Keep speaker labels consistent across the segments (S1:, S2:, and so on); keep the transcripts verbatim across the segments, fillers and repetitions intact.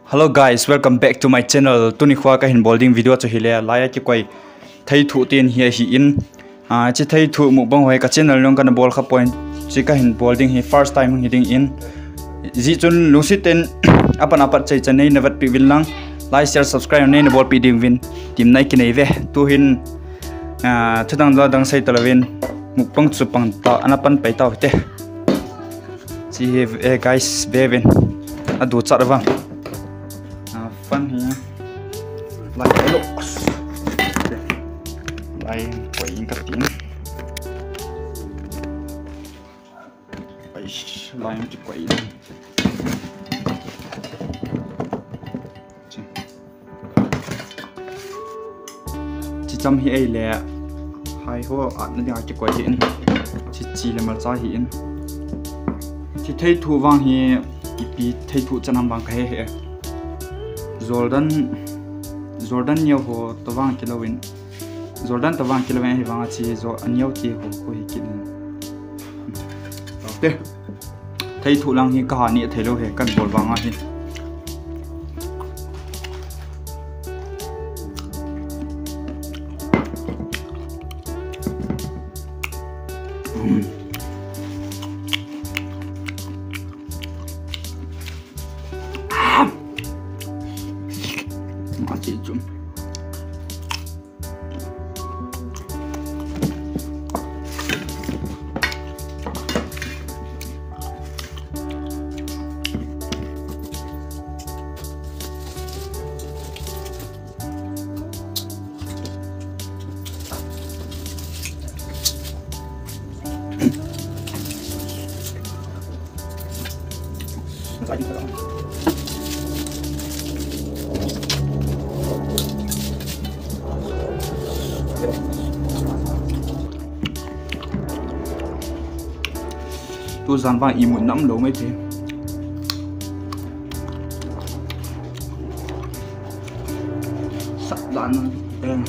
S1: Hello guys, welcome back to my channel. Tuni khwa ka hin bolding video cho hile laya ki koi thai thu tin hi hi in a chi thai thu mu bang hoi ka channel long kan bol kha point chi ka hin bolding hi first time hitting in ji chun lusiten apan apat chai chanai navat pi willang like share subscribe nei na bol pi ding win tim nai ki nei ve tu hin a thudang la dang sai talawin mu pang chu pang ta anapan pai ta te chi he guys bevin adu charwa fun here like looks like quay cutting line to quay chỉ chăm hi ai lẹ hai ho ăn nó đi quay hiện chỉ chỉ là mà ra hiện chỉ thấy thu vàng hi bị thấy thu chân nam bằng cái hệ Jordan Jordan nhiều hồ tawang kilowin Jordan tawang kilowin hi wanga chi zo anyo ti ho ko hi kin te thai thu lang hi kahani thailo he kan bol wanga hi mati jom lagi terang tu dàn vàng im một nắm lâu mấy thế sắp dàn đen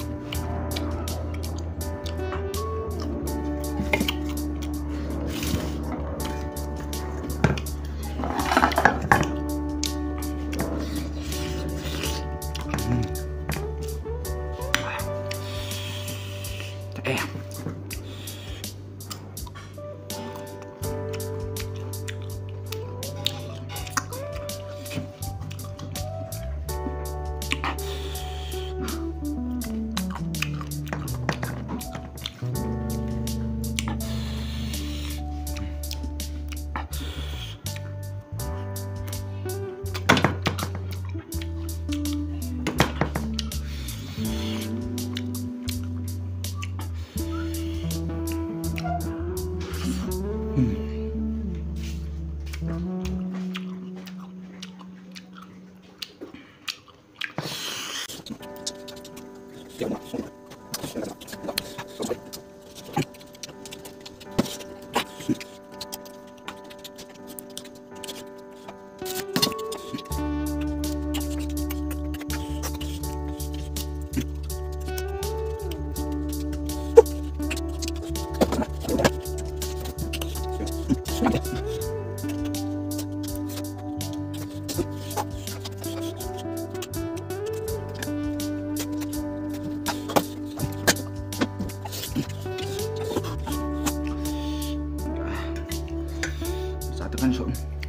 S1: tekan sok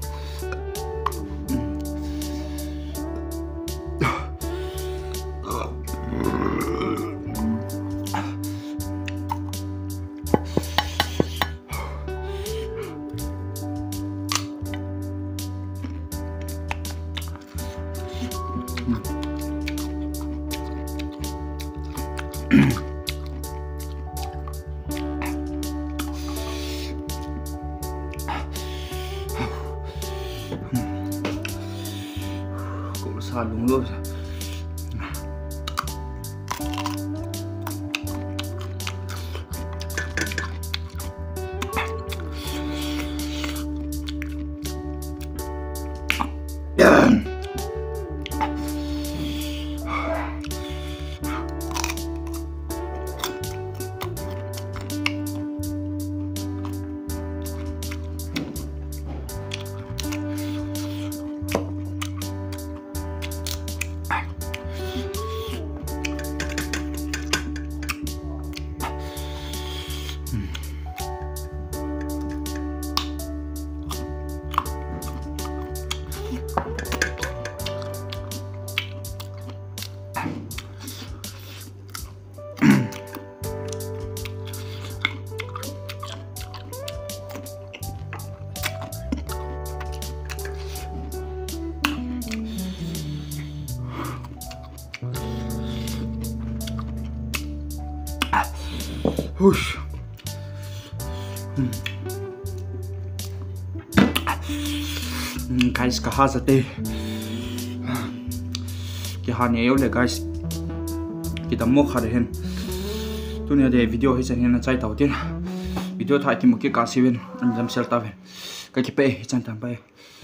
S1: salung lo Hush. Guys, kahazate. Kihani ayole guys. Kita mo khare hen. Tunia de video hi chan hen chai tawtin. Video thai ki muki ka siwen anjam sel tawen. Ka ki pe chan tam pai.